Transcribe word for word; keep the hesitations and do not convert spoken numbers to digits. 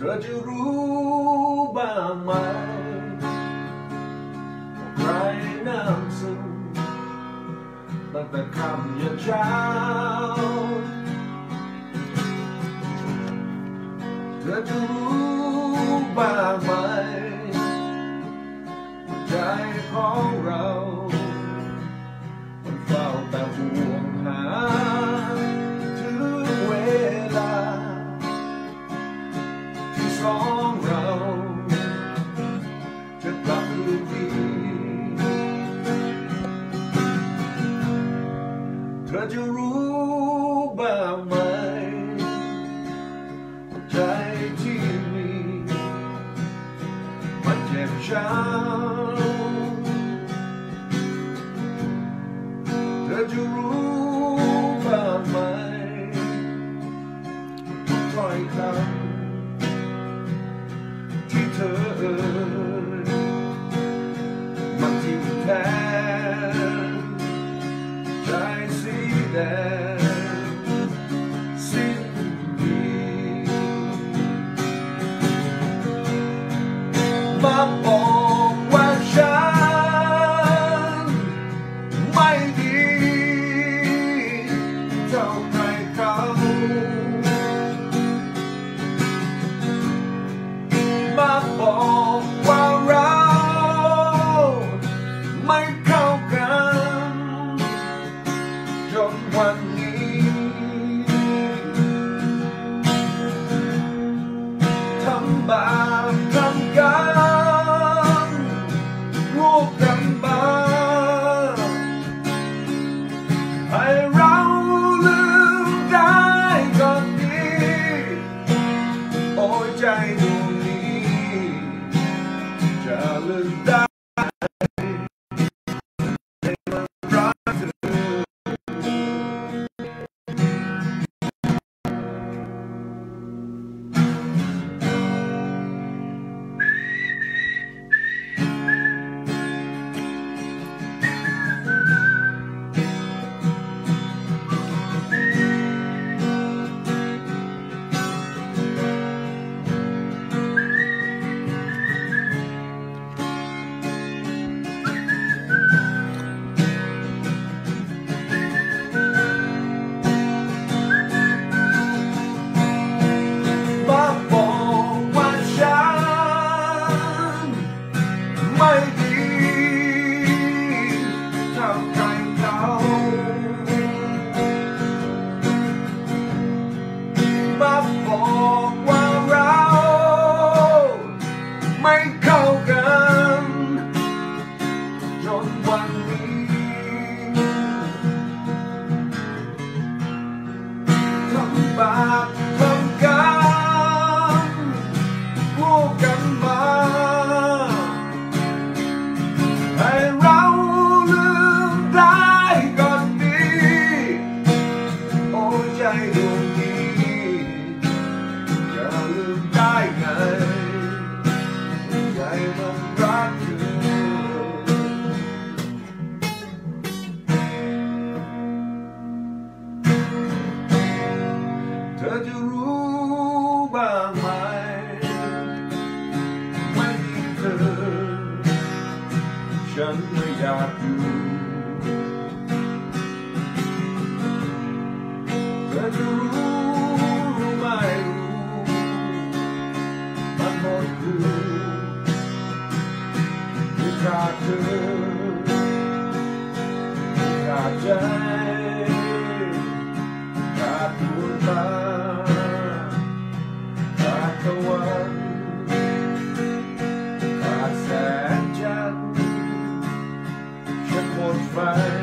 ธอจะรู้บ้างไหมใครน้ำซึมตั้งแต่ค่ำยันเช้าเธอจะรู้บ้างไหมใจของเรามันเฝ้าแต่ห่วงหาถึงเวลาที่สองเราจะกลับคืนดีเธอจะรู้บ้างไหมใจที่มีมันเจ็บช้ำเธอจะรู้บ้างไหมทุกถ้อยคำที่เธอเอ่ยมันทิ่มแทงใจสีแดงสิ้นดีมาบอกว่าฉันไม่ดีเท่าใครเขามาบอกว่าเราไม่เข้ากันจนวันนี้ทำบาปทำกรรมร่วมกันมาให้เราลืมได้ก่อนดีโอ้ยใจดวงนี้จะลืมได้ไม่ดีเท่าใครเขามาบอกว่าเราไม่เข้ากันจนวันนี้ทำบาปทำกรรมร่วมกันมาให้เราลืมได้ก่อนดีโอ้ใจดวงนี้จะลืมได้ไงใจมันรักเธอเธอจะรู้บ้างไหมไม่มีเธอฉันไม่อยากอยู่เธอจะรู้รู้ไม่รู้มันหมดคือที่ขาดเธอที่ขาดใจขาดดวงตาขาดตะวันขาดแสงจันทร์หมดไฟ